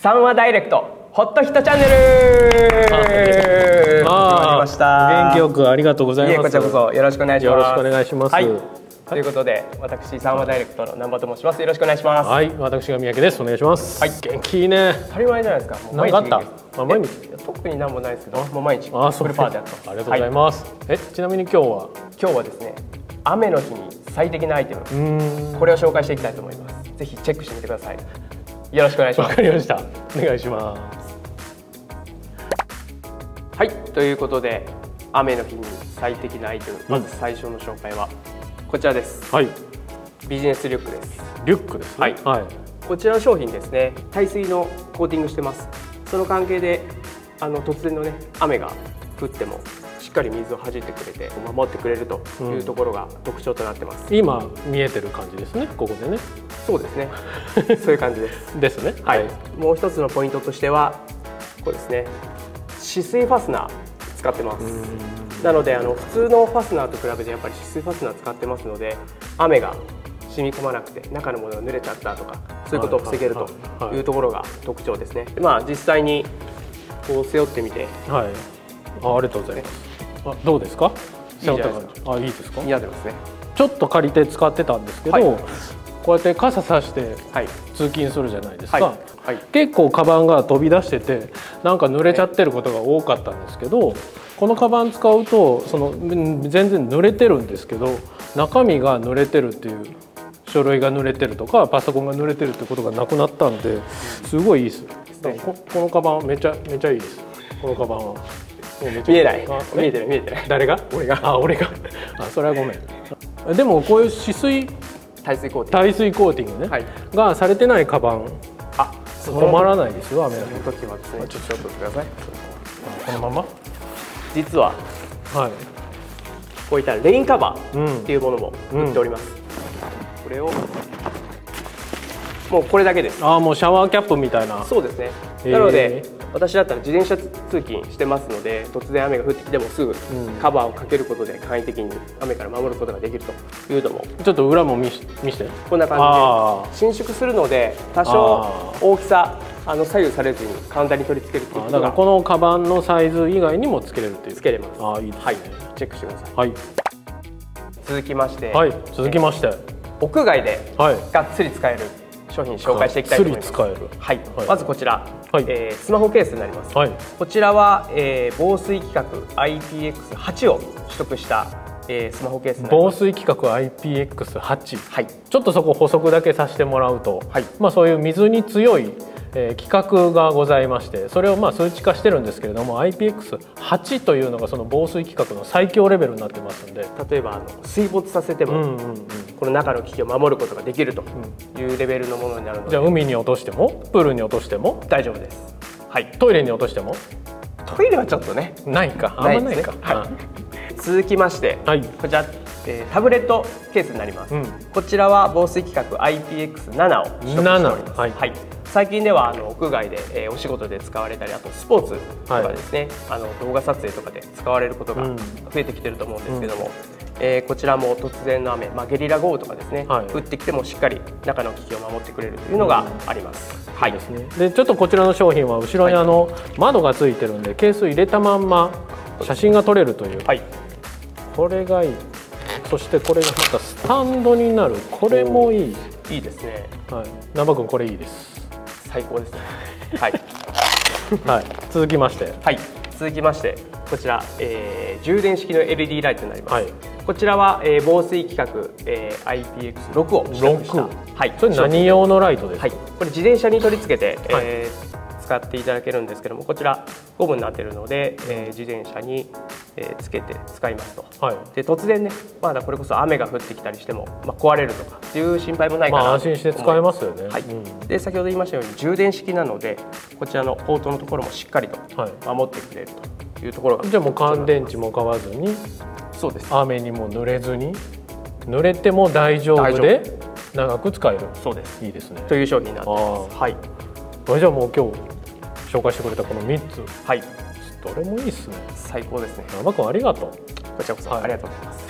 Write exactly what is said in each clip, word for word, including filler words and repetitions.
三話ダイレクトホットヒットチャンネル始まりました。 元気よくありがとうございます。 いえ、こちらこそよろしくお願いします。 よろしくお願いします。 はい、ということで私三話ダイレクトの南波と申します。よろしくお願いします。 はい、私が三宅です。お願いします。はい、元気いいね。 当たり前じゃないですか。もう何かあった？あ、毎日。 特になんもないですけど、もう毎日フあ、そうルパワーでやってます。 ありがとうございます。え、ちなみに今日は今日はですね、雨の日に最適なアイテム、これを紹介していきたいと思います。ぜひチェックしてみてください。よろしくお願いします。 わかりました。お願いします。 はい、ということで雨の日に最適なアイテム、まず最初の紹介はこちらです。 はい。 ビジネスリュックです。 リュックですね。 はい。はい、こちらの商品ですね、耐水のコーティングしてます。その関係であの突然のね雨が降ってもしっかり水を弾いてくれて守ってくれるというところが特徴となってます。 うん、今見えてる感じですね。ここでね。 そうですね。そういう感じです。 ですね。 はい。もう一つのポイントとしてはこうですね。止水ファスナー使ってます。なのであの普通のファスナーと比べてやっぱり止水ファスナー使ってますので、雨が染み込まなくて中のものが濡れちゃったとかそういうことを防げるというところが特徴ですね。まあ実際にこう背負ってみて、 はい。あ、ありがとうございます。あ、どうですか？ いいじゃないですか。 あ、いいですか？ 似合ってますね。 ちょっと借りて使ってたんですけど、はい、こうやって傘さして通勤するじゃないですか。はいはい、結構カバンが飛び出しててなんか濡れちゃってることが多かったんですけど、このカバン使うとその全然濡れてるんですけど中身が濡れてるっていう、書類が濡れてるとかパソコンが濡れてるってことがなくなったんですごいいいです。こ, このカバンめちゃめちゃいいです。このカバンは見えない。見えてる見えてない。 誰が？俺が。あ、俺が。あ、それはごめん。でもこういう止水耐水コーティング、 耐水コーティングね、はい、がされてないカバン、あ、困らないですよ。雨の時はですね、ちょっとちょっとください。 このまま。 実は、はい、こういったレインカバーっていうものも売っております。うんうん、これをもうこれだけです。 ああ、もうシャワーキャップみたいな。 そうですね。なので私だったら自転車通勤してますので、突然雨が降ってきてもすぐカバーをかけることで簡易的に雨から守ることができるというのも。 ちょっと裏も見し見して。 こんな感じで伸縮するので多少大きさあの左右されずに簡単に取り付けるっていうことが。 だからこのカバンのサイズ以外にもつけれるっていう。 つけれます。 ああ、いいですね。 はい、チェックしてください。 はい。 続きまして。 はい。続きまして。 屋外でがっつり使える商品紹介していきたいと思います。 使える。 はい。まずこちら、はい、えー、スマホケースになります。はい、こちらは、えー、防水規格 アイピーエックスはち を取得した、えー、スマホケースになります。 防水規格 アイピーエックスはち。はい。ちょっとそこ補足だけさせてもらうと、はい、まあそういう水に強い、えー、規格がございまして、それをまあ数値化してるんですけれども、アイピーエックスはち というのがその防水規格の最強レベルになってますんで、 例えばあの水没させても、うんうんうん、この中の機器を守ることができるというレベルのものになるので、 じゃあ海に落としてもプールに落としても大丈夫です。はい。 トイレに落としても、 トイレはちょっとねないか、あんまないか。 はい、続きまして、はい、こちら、えー、タブレットケースになります。うん、こちらは防水規格 アイピーエックスなな を取得しております。はいはい、最近ではあの屋外で、えー、お仕事で使われたり、あとスポーツとかですね、はい、あの動画撮影とかで使われることが増えてきてると思うんですけども、うん、えー、こちらも突然の雨、まあ、ゲリラ豪雨とかですね、はい、降ってきてもしっかり中の機器を守ってくれるというのがあります。うん、はい。 ですね。でちょっとこちらの商品は後ろにあの、はい、窓がついてるんでケース入れたまんま写真が撮れるという、はい、これがいい。そしてこれがまたスタンドになる、これもいい。 いいですね。 はい。南波君これいいです。 最高ですね。はい。 はい。続きまして。 はい。続きましてこちら、えー、充電式の エルイディー ライトになります。はい、こちらは、えー、防水規格、えー、アイピーエックスろく を取得した。はい。 それ何用のライトですか？ はい。これ自転車に取り付けて、はい、えー、使っていただけるんですけども、こちらゴムになっているので、えー、自転車に、えー、つけて使いますと。はい、で突然ね、まだこれこそ雨が降ってきたりしても、まあ、壊れるとかっていう心配もないかなと。 まあ安心して使えますよね。 はい。うん、で先ほど言いましたように充電式なので、こちらのポートのところもしっかりと守ってくれるというところが、はい、 じゃあもう乾電池も買わずに、そうです。雨にも濡れずに、濡れても大丈夫で長く使える。 そうです。 いいですね。 という商品になってます。はい。 じゃあもう今日紹介してくれたこのみっつ、 はい、 どれもいいですね。 最高ですね。 南波君ありがとう。 こちらこそ、はい、ありがとうございます。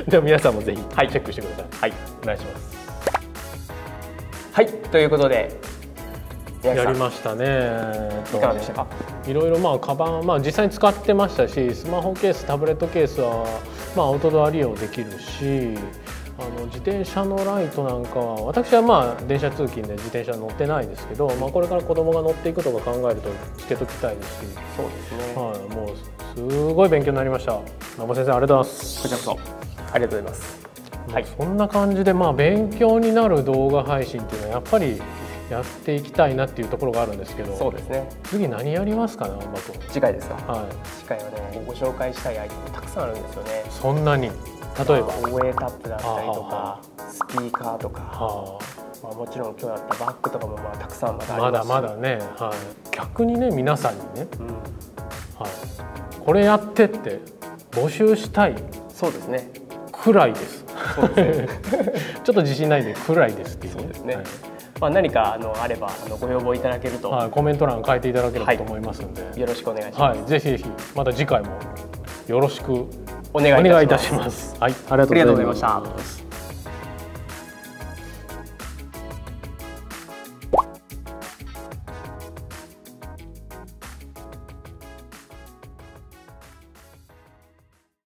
では皆さんもぜひチェックしてください。はい、お願いします。 はい、ということでやりましたね。 いかがでしたか？ いろいろまあカバン、まあ、実際に使ってましたし、スマホケース、タブレットケースはまあアウトドア利用できるし、あの自転車のライトなんかは私はまあ電車通勤で自転車乗ってないですけど、まあ、これから子供が乗っていくとか考えるとつけときたいですし、 そうですね、 はい、もうすごい勉強になりました。南保先生ありがとうございます。 こちらこそありがとうございます。 はい、そんな感じでまあ勉強になる動画配信っていうのはやっぱりやっていきたいなっていうところがあるんですけど、 そうですね。 次何やりますかね、馬君。 次回ですか。 はい。 次回はね、ご紹介したいアイテムたくさんあるんですよね。 そんなに。例えば。 まあ、オーエータップだったりとか、スピーカーとか。はあ、まあもちろん今日やったバッグとかもまあたくさんまだありますし。 まだまだね。はい。逆にね皆さんにね、うん、はい。これやってって募集したい。 そうですね。 くらいです。そうですね。ちょっと自信ないんでくらいですっていう、ね。 そうですね。はい、まあ何かあのあればあのご要望いただけると、 はい、コメント欄書いていただければと思いますので、 はい、よろしくお願いします。 はい、ぜひぜひまた次回もよろしくお願いいたします。 はい、ありがとうございました。